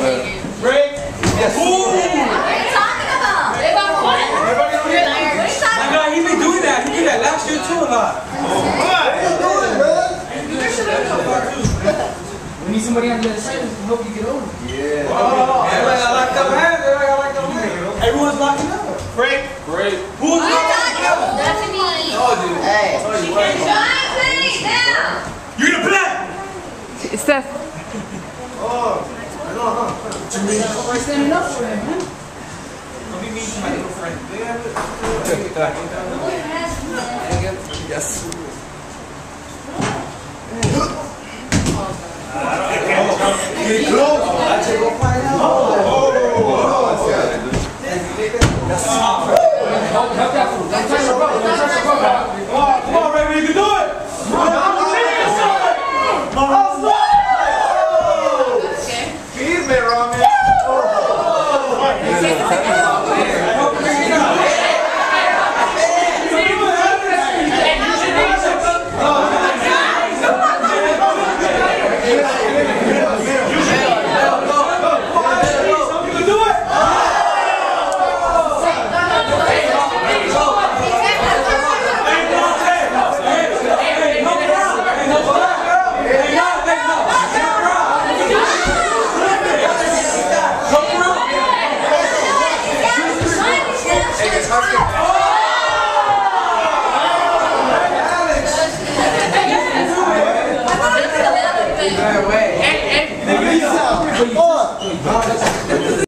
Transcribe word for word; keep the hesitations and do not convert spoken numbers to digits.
Break. Yes. Ooh. What are you talking about? What? Everybody over here. My God, he been doing that. He did that last year too a lot. What? We need somebody on the other side to help you get over. Yeah. Oh, everybody got locked up hands. Everybody got locked up hands. Everyone's locking up. Break. Break. Who's locking up? That's me. Oh, dude. Hey. She can try play now. You're gonna play. Steph. Oh. I know, huh? What you mean? We're standing up for him, man. Let me meet my little friend. Yes. Get close. I take go find out. Oh. Help that fool. Don't touch the rope. Don't touch the rope. Come on, come on, baby, you can do it. Keep me, Roman.